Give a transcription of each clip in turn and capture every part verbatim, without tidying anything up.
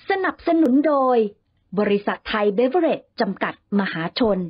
สนับสนุนโดยบริษัทไทยเบเวอเรจจำกัดมหาชน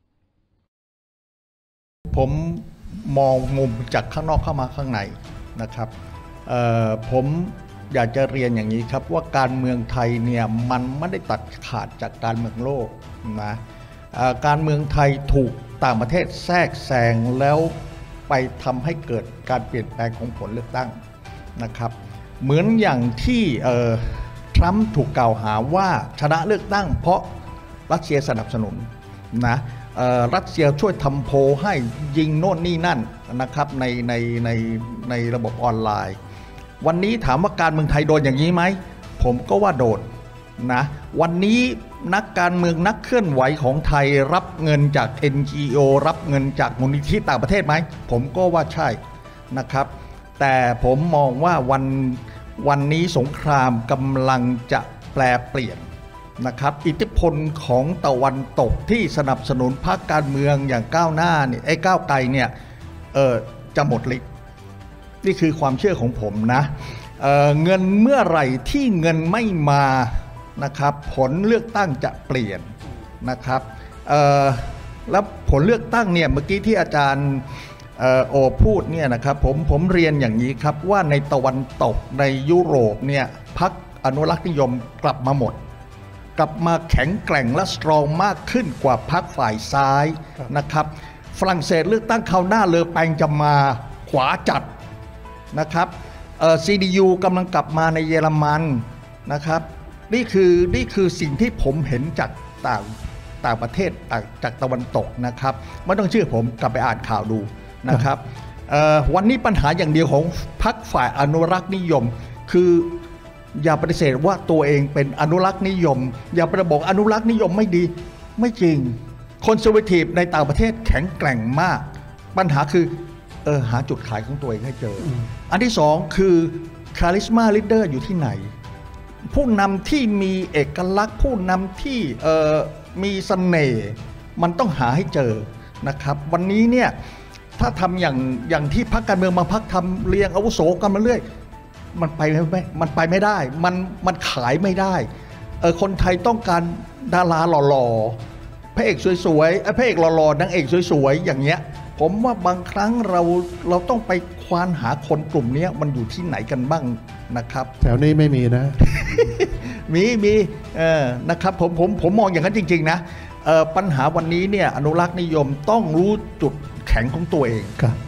ผมมองมุมจากข้างนอกเข้ามาข้างในนะครับผมอยากจะเรียนอย่างนี้ครับว่าการเมืองไทยเนี่ยมันไม่ได้ตัดขาดจากการเมืองโลกนะการเมืองไทยถูกต่างประเทศแทรกแซงแล้วไปทำให้เกิดการเปลี่ยนแปลงของผลเลือกตั้งนะครับเหมือนอย่างที่ทรัมป์ถูกกล่าวหาว่าชนะเลือกตั้งเพราะรัสเซียสนับสนุนนะรัสเซียช่วยทำโพลให้ยิงโน่นนี่นั่นนะครับในในในในระบบออนไลน์วันนี้ถามว่าการเมืองไทยโดนอย่างนี้ไหมผมก็ว่าโดนนะวันนี้นักการเมืองนักเคลื่อนไหวของไทยรับเงินจาก เอ็น จี โอ รับเงินจากมูลนิธิต่างประเทศไหมผมก็ว่าใช่นะครับแต่ผมมองว่าวันวันนี้สงครามกำลังจะแปลเปลี่ยนนะครับอิทธิพลของตะวันตกที่สนับสนุนพรรคการเมืองอย่างก้าวหน้าเนี่ยไอ้ก้าวไกลเนี่ยเออจะหมดฤทธิ์นี่คือความเชื่อของผมนะ เอ่อ เงินเมื่อไหร่ที่เงินไม่มานะครับผลเลือกตั้งจะเปลี่ยนนะครับเอ่อแล้วผลเลือกตั้งเนี่ยเมื่อกี้ที่อาจารย์เอ่อโอพูดเนี่ยนะครับผมผมเรียนอย่างนี้ครับว่าในตะวันตกในยุโรปเนี่ยพรรคอนุรักษ์นิยมกลับมาหมดกลับมาแข็งแกร่งและสตรองมากขึ้นกว่าพรรคฝ่ายซ้ายนะครับฝรั่งเศสเลือกตั้งคราวหน้าเลอแปงจะมาขวาจัดนะครับเอ่อ ซี ดี ยู กำลังกลับมาในเยอรมันนะครับนี่คือนี่คือสิ่งที่ผมเห็นจากต่างต่างประเทศจากตะวันตกนะครับไม่ต้องเชื่อผมกลับไปอ่านข่าวดูนะครับเอ่อวันนี้ปัญหาอย่างเดียวของพรรคฝ่ายอนุรักษ์นิยมคืออย่าปฏิเสธว่าตัวเองเป็นอนุรักษ์นิยมอย่าไปบอกอนุรักษ์นิยมไม่ดีไม่จริงคอนเซอร์เวทีฟในต่างประเทศแข็งแกร่งมากปัญหาคือเออหาจุดขายของตัวเองให้เจอ อ, อันที่สองคือคาริสมาลีดเดอร์อยู่ที่ไหนผู้นำที่มีเอกลักษณ์ผู้นำที่เอ่อมีเสน่ห์มันต้องหาให้เจอนะครับวันนี้เนี่ยถ้าทำอย่างอย่างที่พรรคการเมืองบางพรรคทำเรียงอาวุโสกันมาเรื่อยมันไปไม่มันไปไม่ได้มันมันขายไม่ได้เออคนไทยต้องการดาราหล่อๆพระเอกสวยๆพระเอกหล่อๆนางเอกสวยๆอย่างเงี้ยผมว่าบางครั้งเราเราต้องไปควานหาคนกลุ่มนี้มันอยู่ที่ไหนกันบ้างนะครับแถวนี้ไม่มีนะมีมีเออนะครับผมผมผมมองอย่างนั้นจริงๆนะเออปัญหาวันนี้เนี่ยอนุรักษ์นิยมต้องรู้จุดแข็งของตัวเองครับ